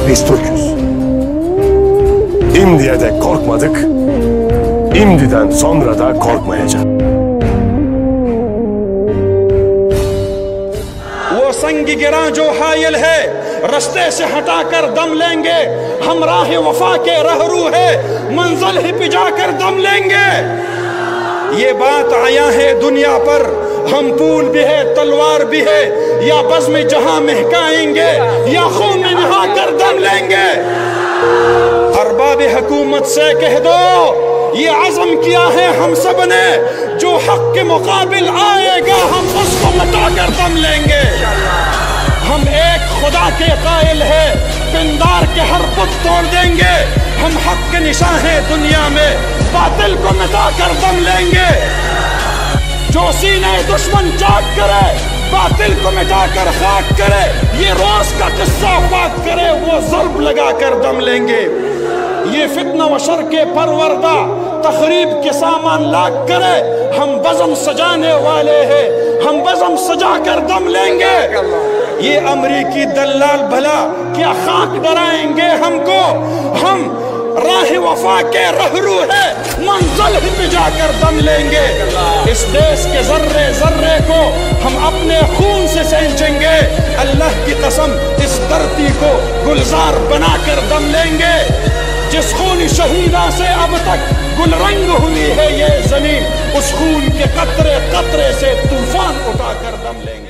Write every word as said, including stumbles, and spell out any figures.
Biz Türk'üz. İmdiye de korkmadık, imdiden sonra da korkmayacak. वो संग गिरा जो हायल है रस्ते से हटाकर दम लेंगे हम राह वफा के रहरू है मंजिल ही पे जाकर दम लेंगे ये बात आया है दुनिया पर हम फूल भी है तलवार भी है या बज़्म जहां महकाएंगे या खून में नहा कर दम लेंगे अरबाब हुकूमत से कह दो ये अज़म किया है हम सब ने जो हक के मुकाबिल आएगा हम उसको मिटा कर दम लेंगे हम एक खुदा के कायल है पिंदार के हर बुत तोड़ देंगे हम हक के निशान हैं दुनिया में बातिल को मिटा कर दम लेंगे जो सीने दुश्मन जाग करे बातिल को मिटा कर खाक करे ये रोज का किस्सा पाक करे वो ज़र्ब लगा कर दम लेंगे ये फितना व शर के परवरदा तखरीब के सामान लाग करे हम बज़म सजाने वाले हैं हम बज़म सजा कर दम लेंगे ये अमरीकी दलाल भला क्या खाक डराएंगे हमको हम राह वफा के रहरू है मंजिल ही पे जाकर दम लेंगे इस देश के जर्रे जर्रे को हम अपने खून से सींचेंगे अल्लाह की कसम इस धरती को गुलजार बनाकर दम लेंगे जिस खून शहीदा से अब तक गुलरंग हुई है ये जमीन उस खून के कतरे कतरे से तूफान उठाकर दम लेंगे।